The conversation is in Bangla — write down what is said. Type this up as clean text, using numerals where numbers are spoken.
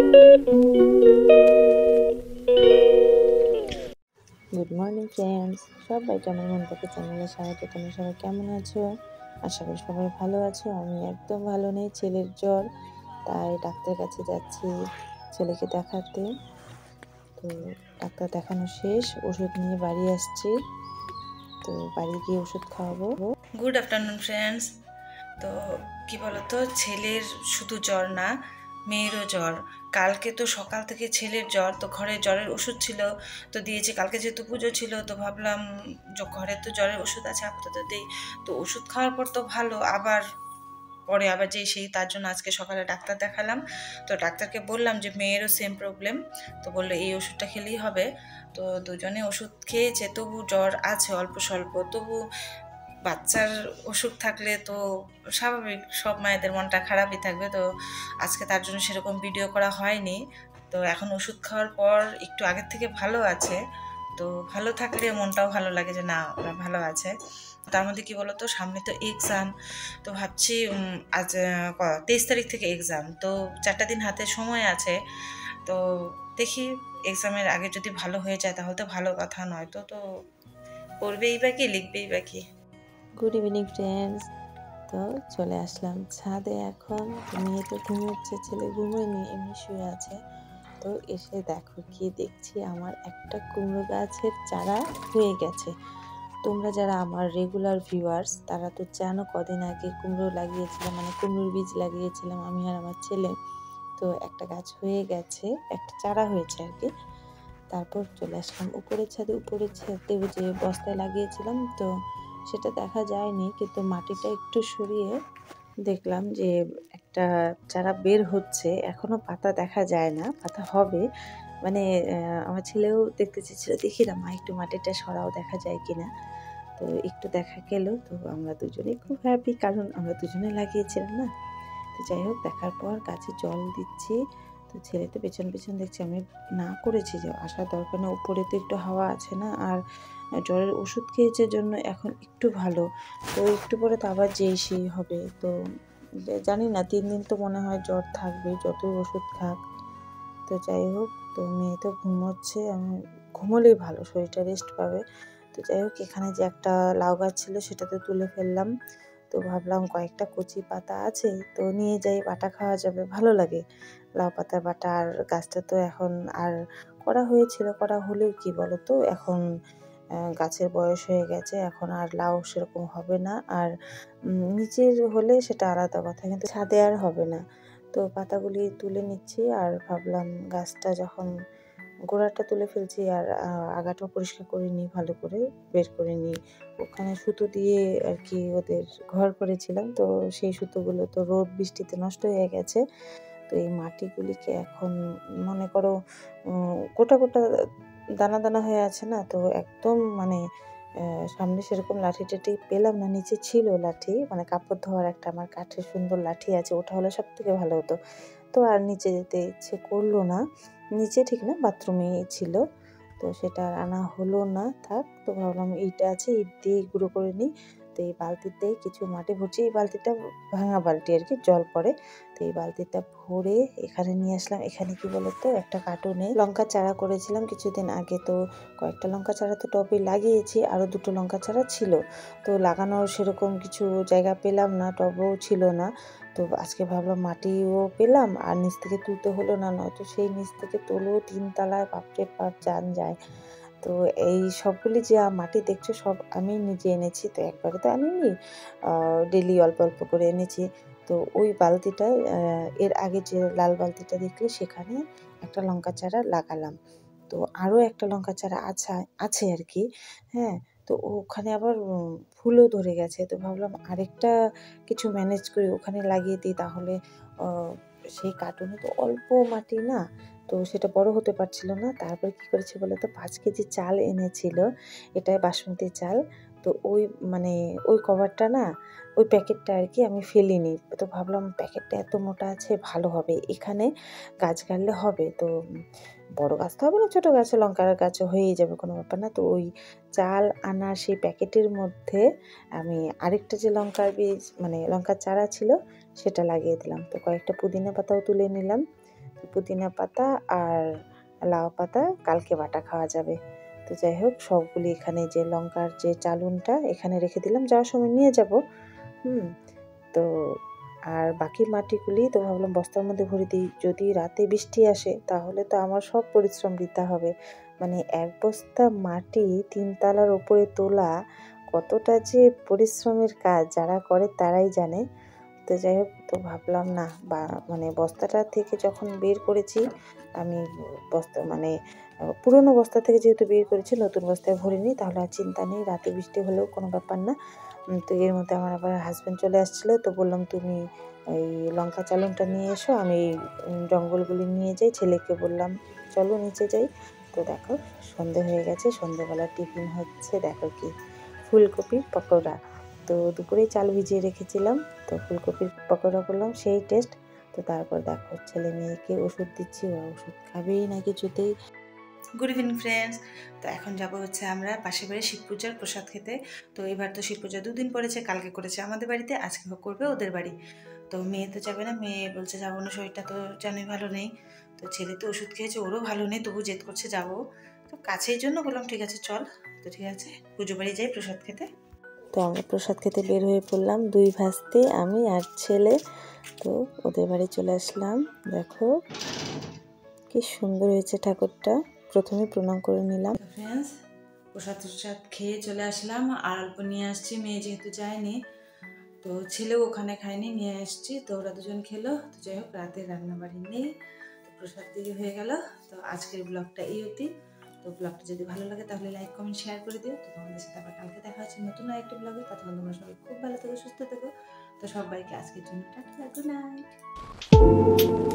গুড মর্নিং ফ্রেন্ডস, সবাইকে আমার মন থেকে চ্যানেলে স্বাগত। তোমরা সবাই কেমন আছো? আশা করি সবাই ভালো আছো। আমি একদম ভালো নেই, ছেলের জ্বর, তাই ডাক্তারের কাছে যাচ্ছি ছেলেকে দেখাতে। তো ডাক্তার দেখানো শেষ, ওষুধ নিয়ে বাড়ি আসছি। তো বাড়ি গিয়ে ওষুধ খাওয়াবো। Good afternoon friends. তো কি বলতো, ছেলের শুধু জ্বর না, মেয়েরও জ্বর। কালকে তো সকাল থেকে ছেলের জ্বর, তো ঘরে জ্বরের ওষুধ ছিল তো দিয়েছি। কালকে যেহেতু পুজো ছিল তো ভাবলাম ঘরে তো জ্বরের ওষুধ আছে, আপাতত দিই। তো ওষুধ খাওয়ার পর তো ভালো, পরে আবার যেই সেই, তার জন্য আজকে সকালে ডাক্তার দেখালাম। তো ডাক্তারকে বললাম যে মেয়েরও সেম প্রবলেম, তো বললো এই ওষুধটা খেলেই হবে। তো দুজনে ওষুধ খেয়েছে, তবু জ্বর আছে অল্প স্বল্প। তবু বাচ্চার অসুখ থাকলে তো স্বাভাবিক, সব মায়েদের মনটা খারাপই থাকবে। তো আজকে তার জন্য সেরকম ভিডিও করা হয়নি। তো এখন ওষুধ খাওয়ার পর একটু আগের থেকে ভালো আছে। তো ভালো থাকলে মনটাও ভালো লাগে যে না, ওরা ভালো আছে। তার মধ্যে কি বলতো, সামনে তো এক্সাম। তো ভাবছি আজ 23 তারিখ থেকে এক্সাম, তো 4টা দিন হাতে সময় আছে। তো দেখি, এক্সামের আগে যদি ভালো হয়ে যায় তাহলে তো ভালো কথা, নয়তো তো পড়বেই বা কি, লিখবেই বা কি। Good evening friends. তো চলে আসলাম ছাদে এখন। মেয়ে তো ঘুমোচ্ছে, ছেলে ঘুমোয়নি, এমনি শুয়ে আছে। তো এসে দেখো কি দেখছি, আমার একটা কুমড়ো গাছের চারা হয়ে গেছে। তোমরা যারা আমার রেগুলার ভিউয়ার্স তারা তো জানো, কদিন আগে কুমড়ো লাগিয়েছিলাম, মানে কুমড়োর বীজ লাগিয়েছিলাম আমি আর আমার ছেলে। তো একটা গাছ হয়ে গেছে, একটা চারা হয়েছে আর কি। তারপর চলে আসলাম উপরের ছাদে। উপরের ছাদে যে বস্তায় লাগিয়েছিলাম, তো সেটা দেখা যায়নি, কিন্তু মাটিটা একটু সরিয়ে দেখলাম যে একটা চারা বের হচ্ছে। এখনো পাতা দেখা যায় না, পাতা হবে। মানে আমার ছেলেও দেখতে চেয়েছিল, দেখি না মা একটু মাটিটা সরাও, দেখা যায় কিনা। তো একটু দেখা গেল। তো আমরা দুজনেই খুব হ্যাপি, কারণ আমরা দুজনে লাগিয়েছিলাম না। তো যাই হোক, দেখার পর গাছে জল দিচ্ছি। তো ছেলে তো পেছন পেছন দেখছি, আমি না করেছি যে আসার দরকার না, উপরে তো একটু হাওয়া আছে না। আর জ্বরের ওষুধ খেয়েছে জন্য এখন একটু ভালো। তো একটু পরে তো আবার যেই সেই হবে। তো জানি না, 3 দিন তো মনে হয় জ্বর থাকবে, যতই ওষুধ খাক। তো যাই হোক, তো মেয়ে তো ঘুমোচ্ছে, আমি ঘুমোলেই ভালো, শরীরটা রেস্ট পাবে। তো যাই হোক, এখানে যে একটা লাউ গাছ ছিল সেটা তো তুলে ফেললাম। তো ভাবলাম কয়েকটা কচি পাতা আছে, তো নিয়ে যাই, বাটা খাওয়া যাবে, ভালো লাগে লাউ পাতার বাটা। আর গাছটা তো এখন আর করা হয়েছিল, করা হলেও কি বলো তো, এখন গাছের বয়স হয়ে গেছে, এখন আর লাউ সেরকম হবে না। আর নিচের হলে সেটা আলাদা কথা, কিন্তু ছাদে আর হবে না। তো পাতাগুলি তুলে নিচ্ছি, আর ভাবলাম গাছটা যখন গোড়াটা তুলে ফেলছি, আর আগাটাও পরিষ্কার করে নিই, ভালো করে বের করে নিই। ওখানে সুতো দিয়ে আর কি ওদের ঘর করেছিলাম, তো সেই সুতোগুলো তো রোদ বৃষ্টিতে নষ্ট হয়ে গেছে। তো এই মাটিগুলিকে এখন মনে করো গোটা গোটা দানা দানা হয়ে আছে না, তো একদম মানে সামনে সেরকম লাঠি টাঠি পেলাম না। নিচে ছিল লাঠি, মানে কাপড় ধোয়ার একটা আমার কাঠের সুন্দর লাঠি আছে, ওটা হলে সব থেকে ভালো হতো। তো আর নিচে যেতে ইচ্ছে করলো না। নিচে ঠিক না, বাথরুমেই ছিল। তো সেটা আর আনা হলো না, থাক। তো ভাবলাম ইট আছে, ইট দিয়ে গুঁড়ো করে নিই। তো এই বালতিতে কিছু মাটি ভরছি, এই বালতিটা ভাঙা বালতি আর কি, জল পড়ে। তো এই বালতিটা ভরে এখানে নিয়ে আসলাম। এখানে কি বলতো, একটা কার্টুনে লঙ্কা চারা করেছিলাম কিছুদিন আগে। তো কয়েকটা লঙ্কা চারা তো টবে লাগিয়েছি, আরও 2টো লঙ্কা চারা ছিল। তো লাগানোর সেরকম কিছু জায়গা পেলাম না, টবও ছিল না। তো আজকে ভাবলাম মাটিও পেলাম, আর নিচ থেকে তুলতে হলো না, নয়তো সেই নিচ থেকে তোলো 3 তলায়, বাপরে বাপ, জান যায়। তো এই সবগুলি যে মাটি দেখছো সব আমি নিজে এনেছি, তো একবারে তো আনিনি, ডেলি অল্প অল্প করে এনেছি। তো ওই বালতিটায় এর আগে যে লাল বালতিটা দেখলে সেখানে একটা লঙ্কা চারা লাগালাম। তো আরও একটা লঙ্কা চারা আছে আর কি। হ্যাঁ, তো ওখানে আবার ফুলও ধরে গেছে। তো ভাবলাম আরেকটা কিছু ম্যানেজ করি, ওখানে লাগিয়ে দিই, তাহলে সেই কার্টুনে তো অল্প মাটি না, তো সেটা বড় হতে পারছিল না। তারপরে কি করেছি বলো তো, 5 কেজি চাল এনেছিল, এটাই বাসমতি চাল। তো ওই মানে ওই কভারটা না, ওই প্যাকেটটা আর কি আমি ফেলিনি। তো ভাবলাম প্যাকেটটা এত মোটা আছে, ভালো হবে, এখানে গাছ গাড়লে হবে। তো বড় গাছ তো হবে না, ছোটো গাছে, লঙ্কার গাছও হয়েই যাবে, কোনো ব্যাপার না। তো ওই চাল আনা সেই প্যাকেটের মধ্যে আমি আরেকটা যে লঙ্কার বীজ, মানে লঙ্কার চারা ছিল, সেটা লাগিয়ে দিলাম। তো কয়েকটা পুদিনা পাতাও তুলে নিলাম। পুদিনা পাতা আর লাউ পাতা কালকে বাটা খাওয়া যাবে। তো যাই হোক, সবগুলি এখানে যে লঙ্কার যে চালুনটা এখানে রেখে দিলাম, যাওয়ার সময় নিয়ে যাব। তো আর বাকি মাটিগুলি তো ভাবলাম বস্তার মধ্যে ভরে দিই, যদি রাতে বৃষ্টি আসে তাহলে তো আমার সব পরিশ্রম বৃথা হবে। মানে এক বস্তা মাটি 3 তলার উপরে তোলা কতটা যে পরিশ্রমের কাজ, যারা করে তারাই জানে। তো যাই হোক, তো ভাবলাম না, বা মানে বস্তাটা থেকে যখন বের করেছি আমি, বস্তা মানে পুরনো বস্তা থেকে যেহেতু বের করেছি, নতুন বস্তায় ভরে নিই, তাহলে আর চিন্তা নেই, রাতে বৃষ্টি হলেও কোনো ব্যাপার না। তো এর মধ্যে আমার আবার হাজব্যান্ড চলে আসছিলো, তো বললাম তুমি এই লঙ্কা চালনটা নিয়ে এসো, আমি এই জঙ্গলগুলি নিয়ে যাই। ছেলেকে বললাম চলো নিচে যাই। তো দেখো সন্ধে হয়ে গেছে, সন্ধেবেলা টিফিন হচ্ছে, দেখো কি ফুলকপির পকোড়া। তো দুপুরেই চাল ভিজিয়ে রেখেছিলাম, তো ফুলকপির পকোড়া করলাম, সেই টেস্ট। তো তারপর দেখো ছেলে মেয়েকে ওষুধ দিচ্ছি, ওরা ওষুধ খাবেই না কিছুতেই। Good evening friends. তো এখন যাব হচ্ছে আমরা পাশের বাড়ি শিব পূজার প্রসাদ খেতে। তো এবার তো শিব পূজা 2 দিন পড়েছে, কালকে করেছে আমাদের বাড়িতে, আজকে করবে ওদের বাড়ি। তো মেয়ে তো যাবে না, মেয়ে বলছে যাবো না, শরীরটা তো জানোই ভালো নেই। তো ছেলে তো ওষুধ খেয়েছে, ওরও ভালো নেই, তবু জেদ করছে যাবো। তো কাছের জন্য বললাম ঠিক আছে চল। তো ঠিক আছে, পুজো বাড়ি যাই প্রসাদ খেতে। তো আমরা প্রসাদ খেতে বের হয়ে পড়লাম, 2 ভাস্তি, আমি আর ছেলে। তো ওদের বাড়ি চলে আসলাম। দেখো কি সুন্দর হয়েছে ঠাকুরটা, প্রথমে প্রণাম করে নিলাম। ফ্রেন্ডস, প্রসাদ টসাদ খেয়ে চলে আসলাম, আর অল্প নিয়ে আসছি, মেয়ে যেহেতু যায়নি, তো ছেলেও ওখানে খায়নি, নিয়ে আসছি, তো ওরা দুজন খেলো। তো যাই হোক, রাতে রান্নাবাড়ি নেই, তো প্রসাদ দিয়ে হয়ে গেল। তো আজকের ব্লগটা এই অবধি। তো ব্লগটা যদি ভালো লাগে তাহলে লাইক কমেন্ট শেয়ার করে দিও। তো তোমাদের সাথে আবার কালকে দেখা হচ্ছে নতুন আরেকটা ব্লগে। ততক্ষণ তোমরা সবাই খুব ভালো থেকো, সুস্থ থেকো। তো সবাইকে আজকের জন্য টাটা, গুড নাইট।